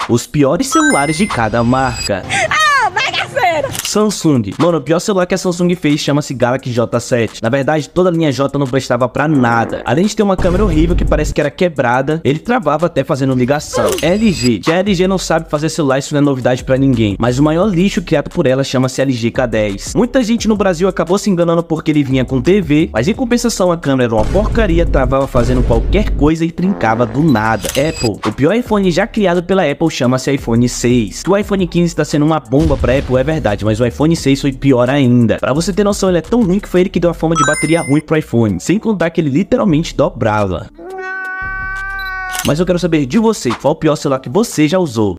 Os piores celulares de cada marca. Samsung. Mano, o pior celular que a Samsung fez chama-se Galaxy J7. Na verdade, toda a linha J não prestava pra nada. Além de ter uma câmera horrível que parece que era quebrada, ele travava até fazendo ligação. LG. Já a LG não sabe fazer celular, isso não é novidade pra ninguém. Mas o maior lixo criado por ela chama-se LG K10. Muita gente no Brasil acabou se enganando porque ele vinha com TV, mas em compensação a câmera era uma porcaria, travava fazendo qualquer coisa e trincava do nada. Apple. O pior iPhone já criado pela Apple chama-se iPhone 6. Que o iPhone 15 está sendo uma bomba pra Apple é verdade, mas o iPhone 6 foi pior ainda. Pra você ter noção, ele é tão ruim que foi ele que deu a fama de bateria ruim pro iPhone, sem contar que ele literalmente dobrava. Mas eu quero saber de você, qual o pior celular que você já usou?